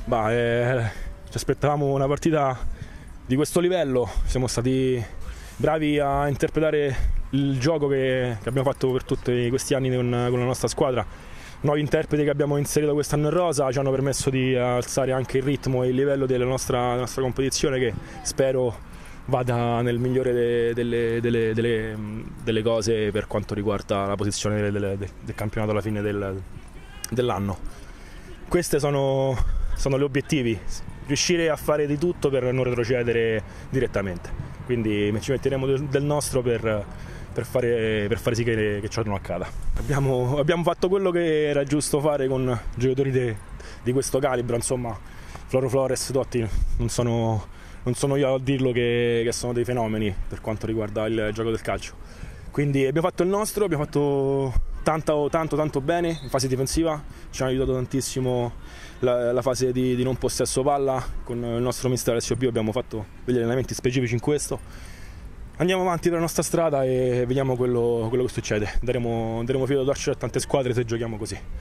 Ci aspettavamo una partita di questo livello, siamo stati bravi a interpretare il gioco che abbiamo fatto per tutti questi anni con la nostra squadra. Nuovi interpreti che abbiamo inserito quest'anno in rosa ci hanno permesso di alzare anche il ritmo e il livello della nostra competizione, che spero vada nel migliore delle cose per quanto riguarda la posizione del campionato alla fine dell'anno. Questi sono gli obiettivi, riuscire a fare di tutto per non retrocedere direttamente, quindi ci metteremo del nostro per fare sì che ciò non accada. Abbiamo fatto quello che era giusto fare con giocatori di questo calibro, insomma. Floro Flores, Totti non sono io a dirlo che sono dei fenomeni per quanto riguarda il gioco del calcio, quindi abbiamo fatto il nostro, abbiamo fatto tanto bene in fase difensiva, ci ha aiutato tantissimo la fase di non possesso palla. Con il nostro mister Alessio Pio abbiamo fatto degli allenamenti specifici in questo. Andiamo avanti per la nostra strada e vediamo quello che succede. Daremo filo da torcere a tante squadre se giochiamo così.